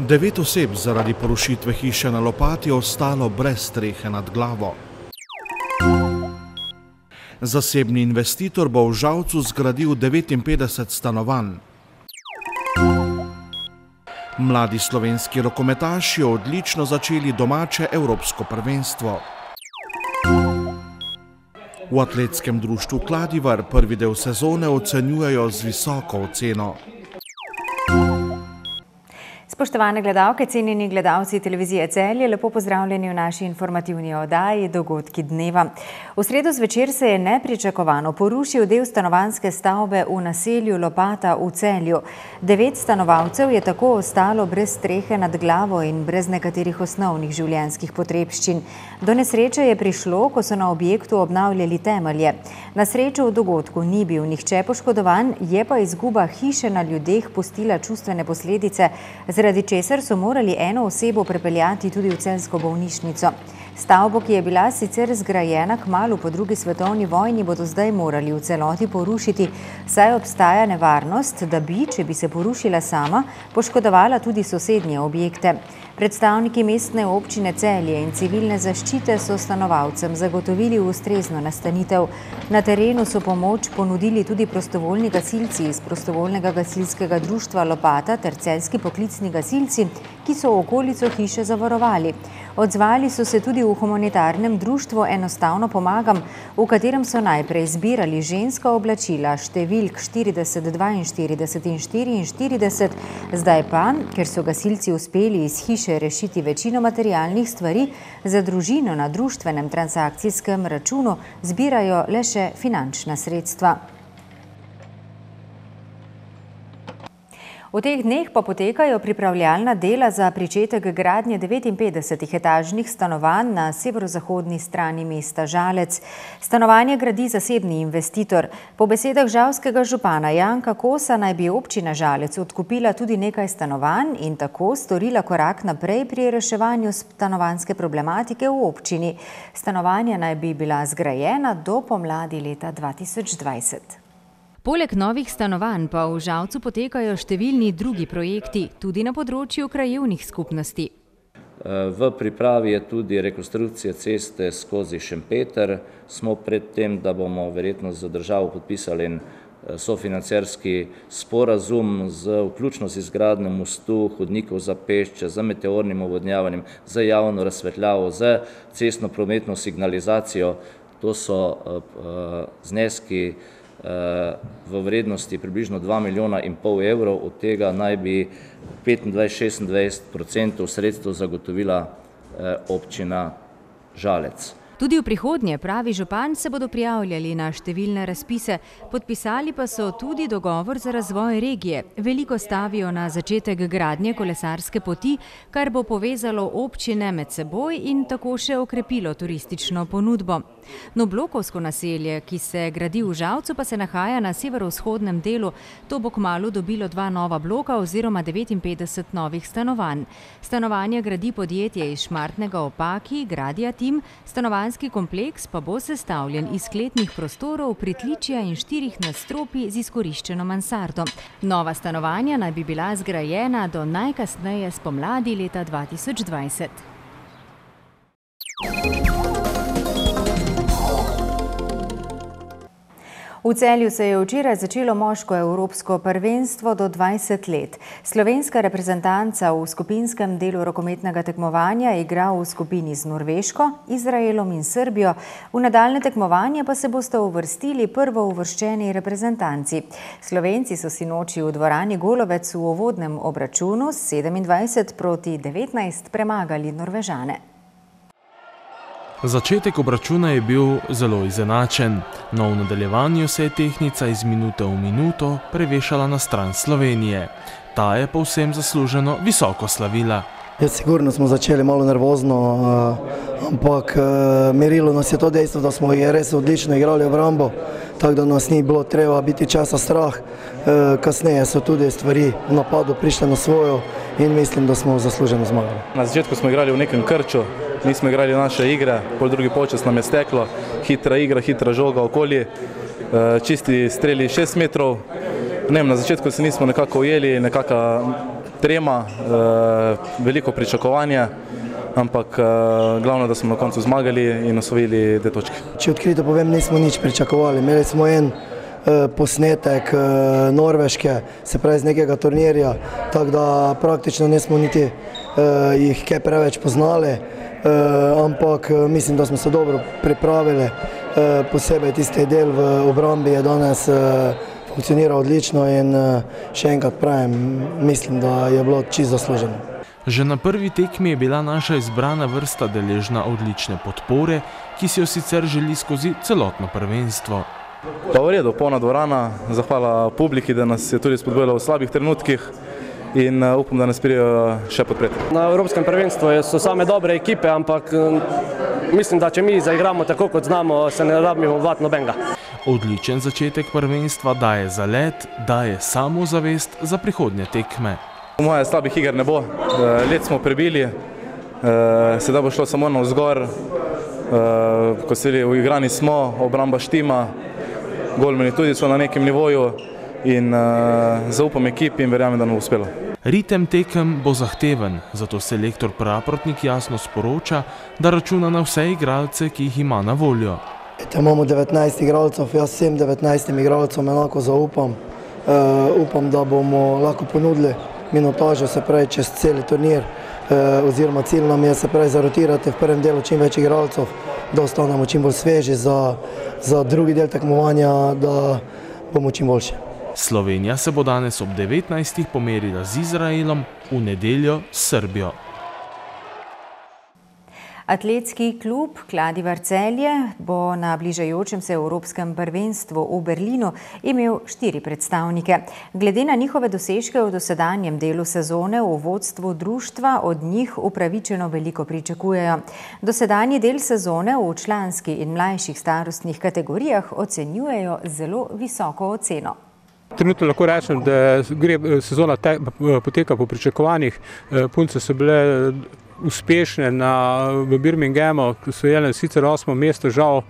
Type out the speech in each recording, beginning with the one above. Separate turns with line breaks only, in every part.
9 oseb zaradi porušitve hiše na Lopati je ostalo brez strehe nad glavo. Zasebni investitor bo v Žalcu zgradil 59 stanovanj. Mladi slovenski rokometaši odlično začeli domače evropsko prvenstvo. V atletskem društvu Kladivar prvi del sezone ocenjujejo z visoko oceno.
Spoštovane gledalke, cenjeni gledalci televizije Celje, lepo pozdravljeni v naši informativni oddaji Dogodki dneva. V sredo zvečer se je nepričakovano porušil del stanovanjske stavbe v naselju Lopata v Celju. 9 stanovalcev je tako ostalo brez strehe nad glavo in brez nekaterih osnovnih življenjskih potrebščin. Do nesreče je prišlo, ko so na objektu obnavljali temelje. Na srečo v dogodku ni bil nihče poškodovan, je pa izguba hiše na ljudeh pustila čustvene posledice, zaradi česar so morali eno osebo prepeljati tudi v celjsko bolnišnico. Stavbo, ki je bila sicer zgrajena kmalu po drugi svetovni vojni, bodo zdaj morali v celoti porušiti, saj obstaja nevarnost, da bi, če bi se porušila sama, poškodovala tudi sosednje objekte. Predstavniki mestne občine Celje in civilne zaščite so stanovalcem zagotovili ustrezno nastanitev. Na terenu so pomoč ponudili tudi prostovoljni gasilci iz prostovoljnega gasilskega društva Lopata ter celjski poklicni gasilci, ki so okolico hiše zavarovali. Odzvali so se tudi v humanitarnem društvu Enostavno pomagam, v katerem so najprej zbirali ženska oblačila številk 40, 42 in 44, zdaj pa, ker so gasilci uspeli iz hiše rešiti večino materialnih stvari, za družino na društvenem transakcijskem računu zbirajo le še finančna sredstva. V teh dneh pa potekajo pripravljalna dela za pričetek gradnje 59 etažnih stanovanj na severozahodni strani mesta Žalec. Stanovanje gradi zasebni investitor. Po besedah žalskega župana Janka Kosa naj bi občina Žalec odkupila tudi nekaj stanovanj in tako storila korak naprej pri reševanju stanovanjske problematike v občini. Stanovanja naj bi bila zgrajena do pomladi leta 2020. Poleg novih stanovanj pa v Žalcu potekajo številni drugi projekti, tudi na področju krajevnih skupnosti.
V pripravi je tudi rekonstrukcija ceste skozi Šempeter. Smo pred tem, da bomo verjetno z državo podpisali sofinancerski sporazum vključno z izgradnjo mostu, hodnikov za pešče, z meteornim ovodnjavanjem, z javno razsvetljavo, z cestno-prometno signalizacijo. To so zneski v vrednosti približno 2,5 milijona evrov, od tega naj bi 25–26% sredstev zagotovila občina Žalec. Tudi v prihodnje, pravi župan, se bodo prijavljali na številne razpise, podpisali pa so tudi dogovor za razvoj regije. Veliko stavijo na začetek gradnje kolesarske poti, kar bo povezalo občine med seboj in tako še okrepilo turistično ponudbo. Noblokovsko naselje, ki se gradi v Žalcu, pa se nahaja na severovzhodnem delu. To bo kmalu dobilo 2 nova bloka oziroma 59 novih stanovanj. Stanovanje gradi podjetje iz Šmartnega ob Paki, Gradia Tim, stanovanjski kompleks pa bo sestavljen iz kletnih prostorov, pritličja in 4 nadstropij z izkoriščeno mansardo. Nova stanovanja naj bi bila zgrajena do najkasneje spomladi leta 2020. V Celju se je včeraj začelo moško evropsko prvenstvo do 20 let. Slovenska reprezentanca v skupinskem delu rokometnega tekmovanja igra v skupini z Norveško, Izraelom in Srbijo. V nadaljnje tekmovanje pa se boste uvrstili prvouvrščeni reprezentanci. Slovenci so sinoči v dvorani Golovec v uvodnem obračunu s 27–19 premagali Norvežane.
Začetek obračuna je bil zelo izenačen, no v nadaljevanju se je tehnica iz minute v minuto prevešala na stran Slovenije. Ta je povsem zasluženo visoko slavila.
Sigurno smo začeli malo nervozno, ampak merilo nas je to dejstvo, da smo res odlično igrali obrambo, tako da nas ni bilo treba biti časa strah. Kasneje so tudi stvari v napadu prišle na svojo in mislim, da smo zasluženo zmagali.
Na začetku smo igrali v nekem krču, nismo igrali naše igre, pol drugi polčas nam je steklo, hitra igra, hitra žoga okoli, čisti streli 6 metrov. Na začetku se nismo nekako ujeli, nekaka trema, veliko pričakovanja, ampak glavno, da smo na koncu zmagali in osvojili 2 točke.
Če odkrito povem, nismo nič pričakovali. Imeli smo en posnetek Norveške, se pravi z nekega turnirja, tako da praktično nismo niti jih kaj preveč poznali, ampak mislim, da smo se dobro pripravili, posebej tisti del v obrambi je danes funkcionira odlično in še enkrat pravim, mislim, da je bilo čisto zasluženo.
Že na prvi tekmi je bila naša izbrana vrsta deležna odlične podpore, ki si jo sicer želi skozi celotno prvenstvo.
Pa v redu, polna dvorana, zahvala publiki, da nas je tudi spodbujala v slabih trenutkih in upam, da nas pridejo še podpreti.
Na Evropskem prvenstvu so same dobre ekipe, ampak mislim, da če mi zaigramo tako, kot znamo, se ne rabimo bati nobenega.
Odličen začetek prvenstva daje zalet, daje samozavest za prihodnje tekme.
Moje slabih iger ne bo, let smo prebili, sedaj bo šlo samo navzgor, ko se vidi, uigrani smo, obramba štima, golmani tudi so na nekem nivoju in zaupam ekipi in verjamem, da nam bo uspelo.
Ritem tekem bo zahteven, zato selektor Praprotnik jasno sporoča, da računa na vse igralce, ki jih ima na voljo.
Imamo 19 igralcev, jaz vsem 19 igralcem enako zaupam. Upam, da bomo lahko ponudili minutažo, se pravi čez cel turnir, oziroma cilj nam je, se pravi, zarotirati v prvem delu čim več igralcev, da ostanemo čim bolj sveži za drugi del tekmovanja, da bomo čim boljši.
Slovenija se bo danes ob 19. pomerila z Izraelom, v nedeljo s Srbijo.
Atletski klub Kladivar Celje bo na bližajočem se Evropskem prvenstvu v Berlinu imel 4 predstavnike. Glede na njihove dosežke v dosedanjem delu sezone v vodstvu društva od njih upravičeno veliko pričakujejo. Dosedanji del sezone v članski in mlajših starostnih kategorijah ocenjujejo zelo visoko oceno.
Trenutno lahko rečem, da sezona poteka po pričakovanjih. Punce so bile uspešne v Birminghamu, ki so jele sicer 8. mesto, žal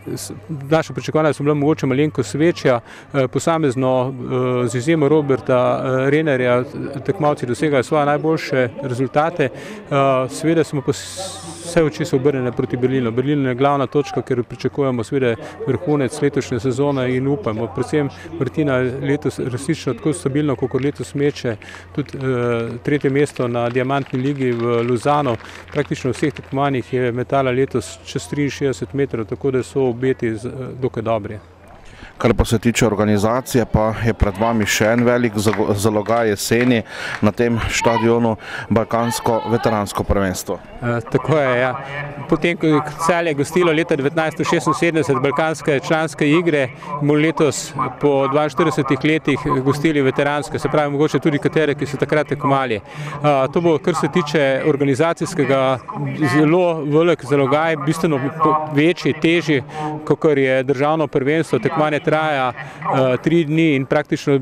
naše pričakovanja so bile mogoče malenkost večja. Posamezno z izjemo Roberta Renerja tekmovalci dosegajo svoje najboljše rezultate. Seveda smo pa vse oči so obrnjene proti Berlinu. Berlin je glavna točka, ker pričakujemo seveda vrhunec letošnje sezone in upamo. Predvsem Martina letos resnično tako stabilno, kot letos meče, tudi 3. mesto na Diamantni ligi v Luzano. Praktično v vseh tekmovanjih je metala letos čez 63 metrov, tako da so obeti dokaj dobri.
Kar pa se tiče organizacije, pa je pred vami še en velik zalogaj jeseni na tem štadionu Balkansko veteransko prvenstvo.
Tako je, ja. Potem, ko je Celje gostilo leta 1976 balkanske članske igre, bomo letos po 42 letih gostili veteranske, se pravi mogoče tudi katere, ki so takrat tekmovali. To bo, kar se tiče organizacijskega, zelo velik zalogaj, bistveno večji, težji, kakor je državno prvenstvo. Tekmovanje traja 3 dni in praktično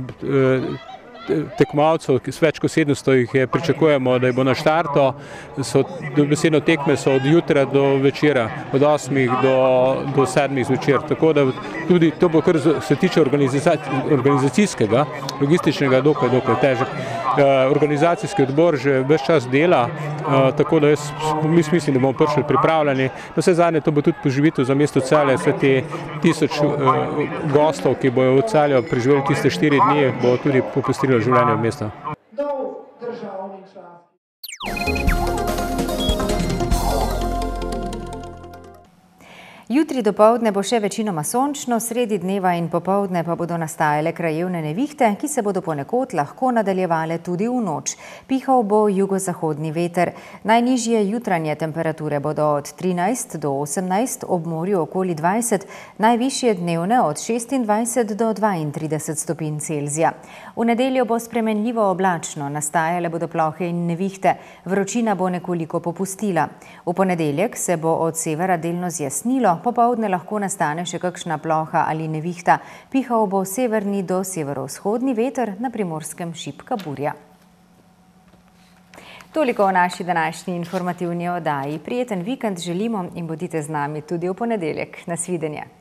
tekmovalcev, več kot 700 jih pričakujemo, da jih bo na štartu. Dobesedno tekme so od jutra do večera, od 8 do 7 zvečer. Tako da tudi to bo, kar se tiče organizacijskega, logističnega, dokaj težek. Organizacijski odbor že ves čas dela, tako da jaz mislim, da bomo prišli pripravljeni. Na vse zadnje to bo tudi poživitev za mesto Celje, vse te 1000 gostov, ki bojo v Celju preživeli tiste 4 dni, bo tudi popestrilo življenje v mestu.
Jutri dopoldne bo še večinoma sončno, sredi dneva in popoldne pa bodo nastajale krajevne nevihte, ki se bodo ponekod lahko nadaljevale tudi v noč. Pihal bo jugozahodni veter. Najnižje jutranje temperature bodo od 13 do 18, ob morju okoli 20, najvišje dnevne od 26 do 32 stopinj Celzija. V nedeljo bo spremenljivo oblačno, nastajale bodo plohe in nevihte, vročina bo nekoliko popustila. V ponedeljek se bo od severa delno zjasnilo, popoldne lahko nastane še kakšna ploha ali nevihta. Pihal bo severni do severovzhodni veter, na Primorskem šibka burja. Toliko o naši današnji informativni oddaji. Prijeten vikend želimo in bodite z nami tudi v ponedeljek. Nasvidenje.